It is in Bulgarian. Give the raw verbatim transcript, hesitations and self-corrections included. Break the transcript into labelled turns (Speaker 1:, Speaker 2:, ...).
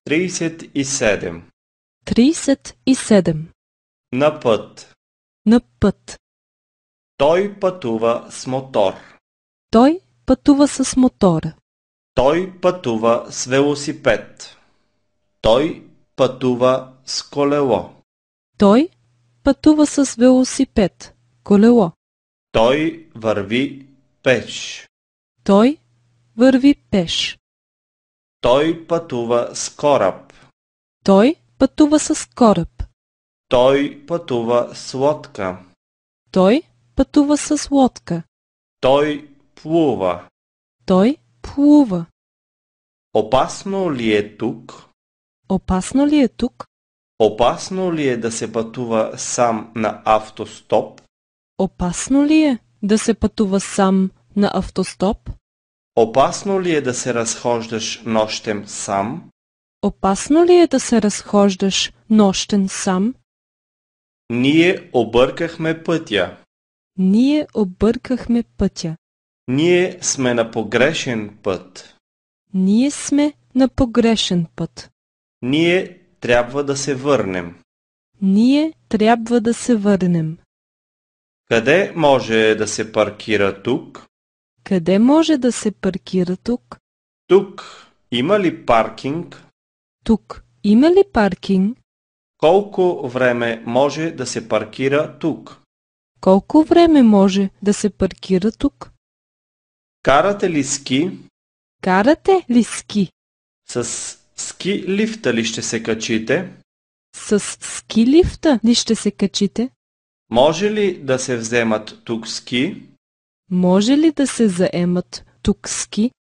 Speaker 1: тридесет и седем.
Speaker 2: тридесет и седем.
Speaker 1: На път.
Speaker 2: На път.
Speaker 1: Той пътува с мотор.
Speaker 2: Той пътува с мотора.
Speaker 1: Той пътува с велосипед. Той пътува с колело.
Speaker 2: Той пътува с велосипед, колело.
Speaker 1: Той върви пеш.
Speaker 2: Той върви пеш.
Speaker 1: Той пътува с кораб.
Speaker 2: Той пътува с кораб.
Speaker 1: Той пътува с лодка.
Speaker 2: Той пътува с лодка.
Speaker 1: Той плува.
Speaker 2: Той плува.
Speaker 1: Опасно ли е тук?
Speaker 2: Опасно ли е тук?
Speaker 1: Опасно ли е да се пътува сам на автостоп?
Speaker 2: Опасно ли е да се пътува сам на автостоп?
Speaker 1: Опасно ли е да се разхождаш нощем сам?
Speaker 2: Опасно ли е да се разхождаш нощен сам?
Speaker 1: Ние объркахме пътя.
Speaker 2: Ние объркахме пътя.
Speaker 1: Ние сме на погрешен път.
Speaker 2: Ние сме на погрешен път.
Speaker 1: Ние трябва да се върнем.
Speaker 2: Ние трябва да се върнем.
Speaker 1: Къде може да се паркира тук?
Speaker 2: Къде може да се паркира тук?
Speaker 1: Тук има ли паркинг?
Speaker 2: Тук има ли паркинг?
Speaker 1: Колко време може да се паркира тук?
Speaker 2: Колко време може да се паркира тук?
Speaker 1: Карате ли ски?
Speaker 2: Карате ли ски?
Speaker 1: С ски лифта ли ще се качите?
Speaker 2: С ски лифта ли ще се качите?
Speaker 1: Може ли да се вземат тук ски?
Speaker 2: Може ли да се заемат тук ски?